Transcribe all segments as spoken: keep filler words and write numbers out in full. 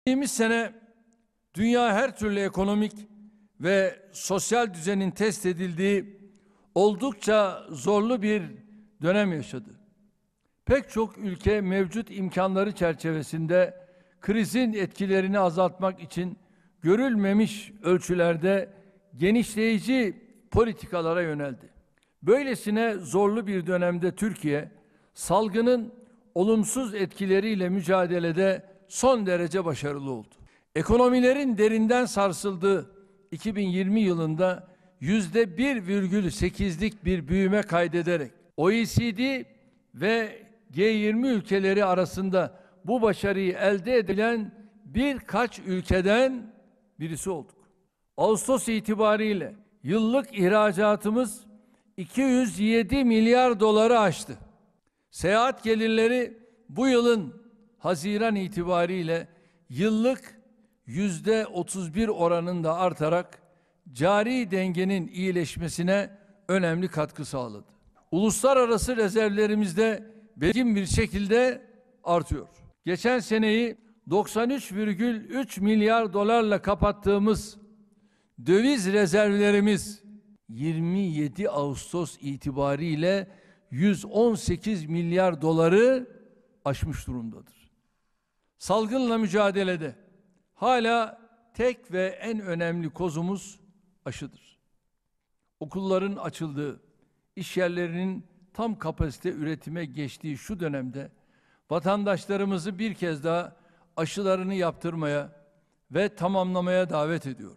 Geçtiğimiz sene dünya her türlü ekonomik ve sosyal düzenin test edildiği oldukça zorlu bir dönem yaşadı. Pek çok ülke mevcut imkanları çerçevesinde krizin etkilerini azaltmak için görülmemiş ölçülerde genişleyici politikalara yöneldi. Böylesine zorlu bir dönemde Türkiye, salgının olumsuz etkileriyle mücadelede son derece başarılı oldu. Ekonomilerin derinden sarsıldığı iki bin yirmi yılında yüzde bir virgül sekizlik bir büyüme kaydederek O E C D ve G yirmi ülkeleri arasında bu başarıyı elde edilen birkaç ülkeden birisi olduk. Ağustos itibariyle yıllık ihracatımız iki yüz yedi milyar doları aştı. Seyahat gelirleri bu yılın Haziran itibariyle yıllık yüzde otuz bir oranında artarak cari dengenin iyileşmesine önemli katkı sağladı. Uluslararası rezervlerimiz de belirgin bir şekilde artıyor. Geçen seneyi doksan üç virgül üç milyar dolarla kapattığımız döviz rezervlerimiz yirmi yedi Ağustos itibariyle yüz on sekiz milyar doları aşmış durumdadır. Salgınla mücadelede hala tek ve en önemli kozumuz aşıdır. Okulların açıldığı, iş yerlerinin tam kapasite üretime geçtiği şu dönemde vatandaşlarımızı bir kez daha aşılarını yaptırmaya ve tamamlamaya davet ediyorum.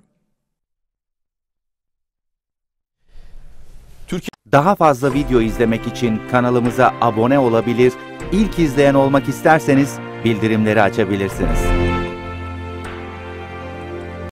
Daha fazla video izlemek için kanalımıza abone olabilir, ilk izleyen olmak isterseniz bildirimleri açabilirsiniz.